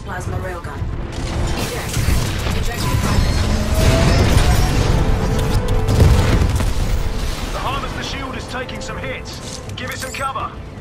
plasma railgun. Eject. Ejection private. The Harvester shield is taking some hits. Give it some cover.